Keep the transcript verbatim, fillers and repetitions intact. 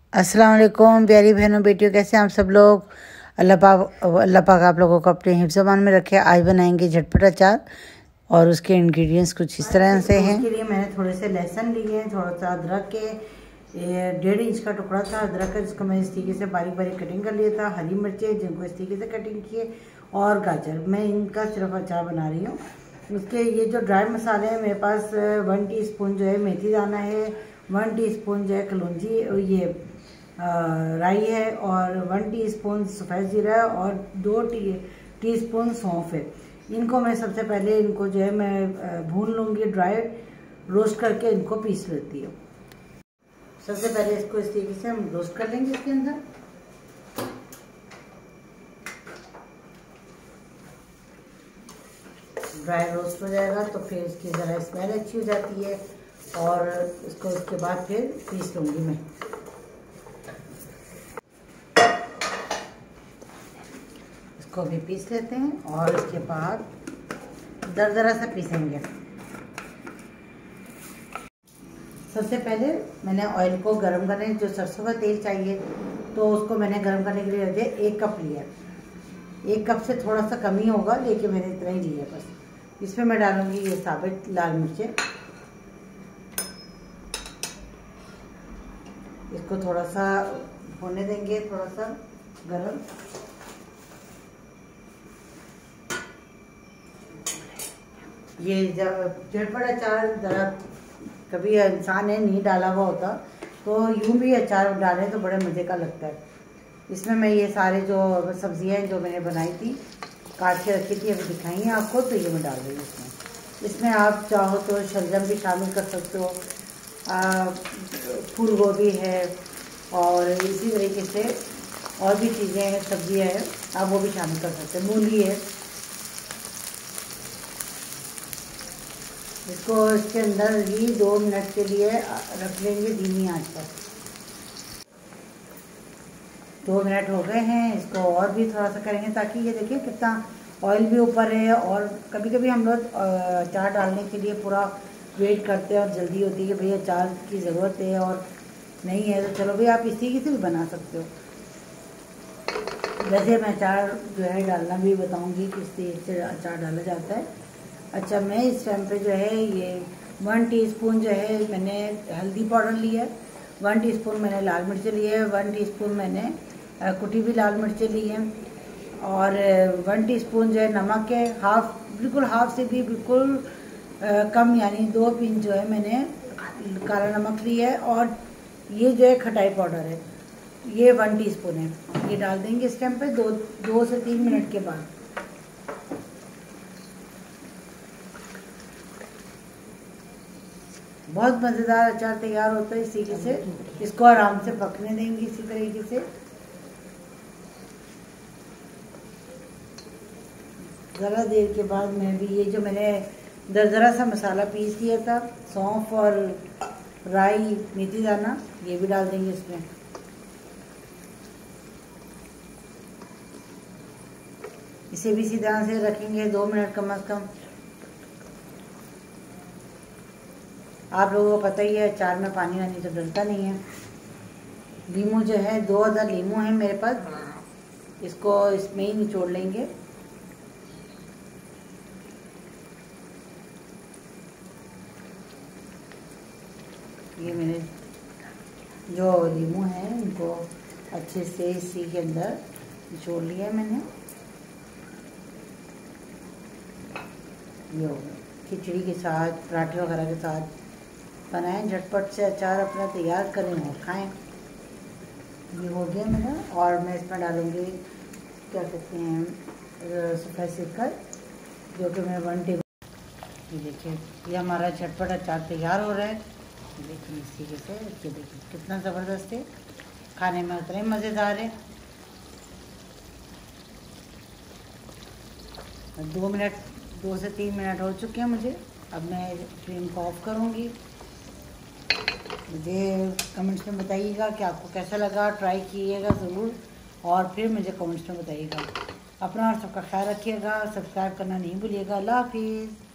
अस्सलाम वालेकुम प्यारी बहनों बेटियों, कैसे हैं आप सब लोग। अल्लाह पाक अल्लाह पाक आप लोगों को अपने हिफ्ज़-ए-मान में रखे। आज बनाएंगे झटपट अचार और उसके इंग्रेडिएंट्स कुछ इस तरह से हैं। इसके लिए मैंने थोड़े से लहसुन लिए हैं, थोड़ा सा अदरक के डेढ़ इंच का टुकड़ा था अदरक का, जिसको मैंने इस तरीके से बारीक बारीक कटिंग कर लिया था। हरी मिर्चें जिनको इस तरीके से कटिंग किए और गाजर, मैं इनका सिर्फ अचार बना रही हूँ। उसके ये जो ड्राई मसाले हैं मेरे पास वन टी स्पून जो है मेथी दाना है, वन टी स्पून जो है कलौंजी ये राई है, और वन टीस्पून सफ़ेद जीरा है, और दो टी टीस्पून सौंफ है। इनको मैं सबसे पहले इनको जो है मैं भून लूँगी, ड्राई रोस्ट करके इनको पीस लेती हूँ। सबसे पहले इसको इस तरीके से हम रोस्ट कर लेंगे। इसके अंदर ड्राई रोस्ट हो जाएगा तो फिर इसकी ज़रा स्मेल अच्छी हो जाती है, और इसको इसके बाद फिर पीस लूँगी मैं। इसको भी पीस लेते हैं और इसके बाद दरदरा सा पीसेंगे। सबसे पहले मैंने ऑयल को गरम करने, जो सरसों का तेल चाहिए तो उसको मैंने गरम करने के लिए रख दिया। एक कप लिया, एक कप से थोड़ा सा कम ही होगा, लेकिन मैंने इतना ही लिया बस। इसमें मैं डालूंगी ये साबित लाल मिर्चें। इसको थोड़ा सा होने देंगे, थोड़ा सा गरम। ये जब झटपट अचार ज़रा कभी इंसान ने नहीं डाला हुआ होता तो यूँ भी अचार डालें तो बड़े मज़े का लगता है। इसमें मैं ये सारे जो सब्जियां जो मैंने बनाई थी, काट के रखी थी, अभी दिखाई हैं आपको, तो ये मैं डाल रही हूँ इसमें। इसमें आप चाहो तो शलजम भी शामिल कर सकते हो, फूल गोभी है, और इसी तरीके से और भी चीज़ें हैं, सब्जियाँ हैं, आप वो भी शामिल कर सकते हैं। मूली है। इसको इसके अंदर ही दो मिनट के लिए रख लेंगे धीमी आंच पर। दो मिनट हो गए हैं, इसको और भी थोड़ा सा करेंगे ताकि ये देखिए कितना ऑयल भी ऊपर है। और कभी कभी हम लोग अचार डालने के लिए पूरा वेट करते हैं और जल्दी होती है कि भैया अचार की ज़रूरत है और नहीं है, तो चलो भाई आप इस तरीके से भी बना सकते हो। वैसे मैं अचार जो है डालना भी बताऊंगी किस तरीके से अचार डाला जाता है। अच्छा, मैं इस टाइम पे जो है ये वन टीस्पून जो है मैंने हल्दी पाउडर लिया है, वन टीस्पून मैंने लाल मिर्चें लिए है, वन टीस्पून मैंने कुटी हुई लाल मिर्चें ली हैं, और वन टीस्पून जो है नमक है, हाफ बिल्कुल हाफ से भी बिल्कुल आ, कम, यानी दो पिंच जो है मैंने काला नमक लिया है, और ये जो है खटाई पाउडर है, ये वन टीस्पून है। ये डाल देंगे इस टाइम पे दो दो से तीन मिनट के बाद। बहुत मज़ेदार अचार तैयार होता है इस तरीके से। इसको आराम से पकने देंगे इसी तरीके से। ज़रा देर के बाद मैं भी ये जो मैंने दरदरा सा मसाला पीस लिया था, सौंफ और राई मेथी दाना, ये भी डाल देंगे इसमें। इसे भी इसी तरह से रखेंगे दो मिनट कम अज़ कम। आप लोगों को पता ही है अचार में पानी वानी तो डलता नहीं है। लीमू जो है दो हज़ार लीमू है मेरे पास, इसको इसमें ही निचोड़ लेंगे। ये मेरे जो लीमू हैं इनको अच्छे से इसी के अंदर निचोड़ लिया है मैंने। ये हो गया, खिचड़ी के साथ, पराठे वगैरह के साथ बनाएं, झटपट से अचार अपना तैयार करें और खाएं। ये हो गया मेरा, और मैं इसमें डालूँगी क्या कहते हैं सफ़ेद सिरका, जो कि मैं वन टेबल। ये देखिए ये हमारा झटपट अचार तैयार हो रहा है। देखिए इस तरीके से, ये देखिए कितना ज़बरदस्त है, खाने में उतना ही मज़ेदार है। दो मिनट दो से तीन मिनट हो चुके हैं मुझे। अब मैं फ्लेम को ऑफ करूँगी। मुझे कमेंट्स में बताइएगा कि आपको कैसा लगा, ट्राई कीजिएगा ज़रूर, और फिर मुझे कमेंट्स में बताइएगा। अपना और सबका ख्याल रखिएगा, सब्सक्राइब करना नहीं भूलिएगा। अल्लाह हाफिज़।